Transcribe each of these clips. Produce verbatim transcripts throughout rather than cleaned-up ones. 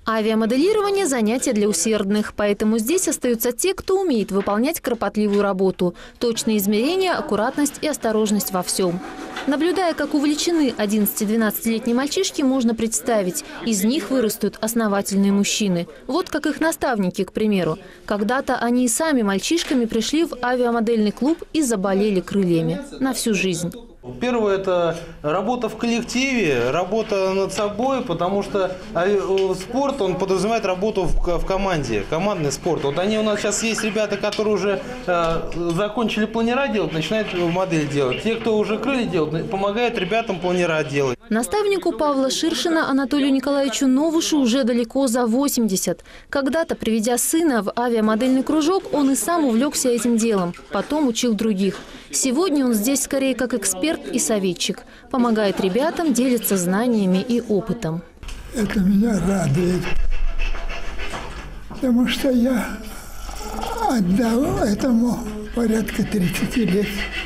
Авиамоделирование – занятие для усердных, поэтому здесь остаются те, кто умеет выполнять кропотливую работу. Точные измерения, аккуратность и осторожность во всем. Наблюдая, как увлечены одиннадцати-двенадцатилетние мальчишки, можно представить, из них вырастут основательные мужчины. Вот как их наставники, к примеру. Когда-то они и сами мальчишками пришли в авиамодельный клуб и заболели крыльями на всю жизнь. Первое – это работа в коллективе, работа над собой, потому что спорт, он подразумевает работу в команде, командный спорт. Вот они у нас сейчас есть ребята, которые уже э, закончили планера делать, начинают модель делать. Те, кто уже крылья делают, помогают ребятам планера делать. Наставнику Павла Ширшина Анатолию Николаевичу Новушу уже далеко за восемьдесят. Когда-то, приведя сына в авиамодельный кружок, он и сам увлекся этим делом, потом учил других. Сегодня он здесь скорее как эксперт и советчик. Помогает ребятам, делится знаниями и опытом. Это меня радует, потому что я отдал этому порядка тридцати лет.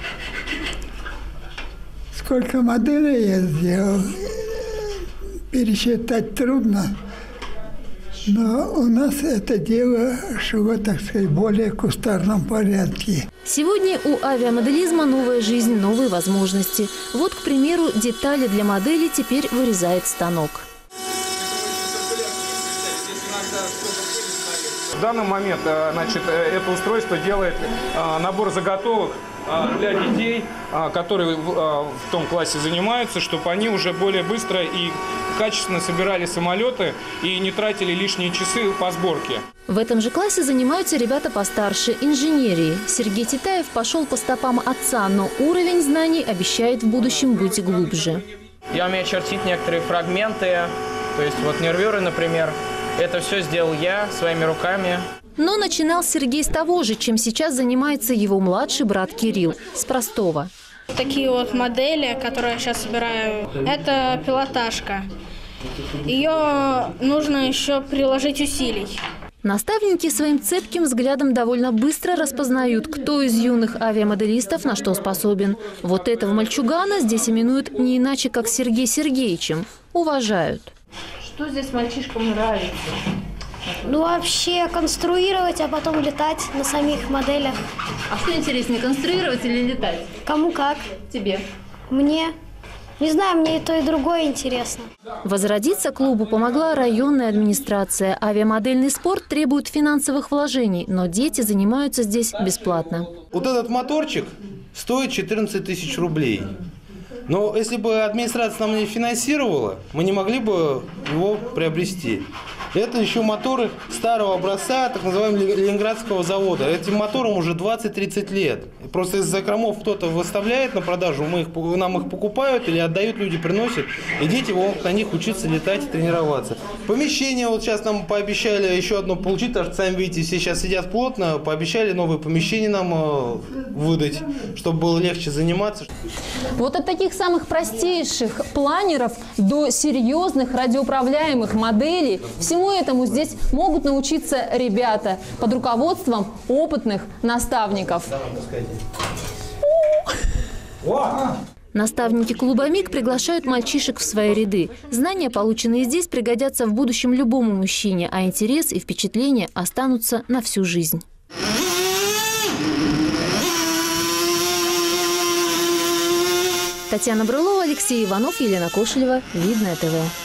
Сколько моделей я сделал, пересчитать трудно. Но у нас это дело шло, так сказать, в более кустарном порядке. Сегодня у авиамоделизма новая жизнь, новые возможности. Вот, к примеру, детали для модели теперь вырезает станок. В данный момент, значит, это устройство делает набор заготовок для детей, которые в том классе занимаются, чтобы они уже более быстро и качественно собирали самолеты и не тратили лишние часы по сборке. В этом же классе занимаются ребята постарше – инженерии. Сергей Титаев пошел по стопам отца, но уровень знаний обещает в будущем быть глубже. Я умею чертить некоторые фрагменты, то есть вот нервюры, например. Это все сделал я своими руками. Но начинал Сергей с того же, чем сейчас занимается его младший брат Кирилл – с простого. Такие вот модели, которые я сейчас собираю, это пилотажка. Ее нужно еще приложить усилий. Наставники своим цепким взглядом довольно быстро распознают, кто из юных авиамоделистов на что способен. Вот этого мальчугана здесь именуют не иначе, как Сергей Сергеевичем. Уважают. Что здесь мальчишкам нравится? Ну, вообще конструировать, а потом летать на самих моделях. А что интереснее, конструировать или летать? Кому как. Тебе? Мне. Не знаю, мне и то, и другое интересно. Возродиться клубу помогла районная администрация. Авиамодельный спорт требует финансовых вложений, но дети занимаются здесь бесплатно. Вот этот моторчик стоит четырнадцать тысяч рублей. Но если бы администрация нам не финансировала, мы не могли бы его приобрести. Это еще моторы старого образца, так называемого Ленинградского завода. Этим моторам уже двадцать-тридцать лет. Просто из закромов кто-то выставляет на продажу, мы их, нам их покупают или отдают, люди приносят, и дети могут на них учиться летать и тренироваться. Помещение вот сейчас нам пообещали еще одно получить, потому что, сами видите, все сейчас сидят плотно, пообещали новое помещение нам выдать, чтобы было легче заниматься. Вот от таких самых простейших планеров до серьезных радиоуправляемых моделей всему этому здесь могут научиться ребята под руководством опытных наставников. Наставники клуба МИГ приглашают мальчишек в свои ряды. Знания, полученные здесь, пригодятся в будущем любому мужчине, а интерес и впечатления останутся на всю жизнь. Татьяна Брылова, Алексей Иванов, Елена Кошелева. Видное ТВ.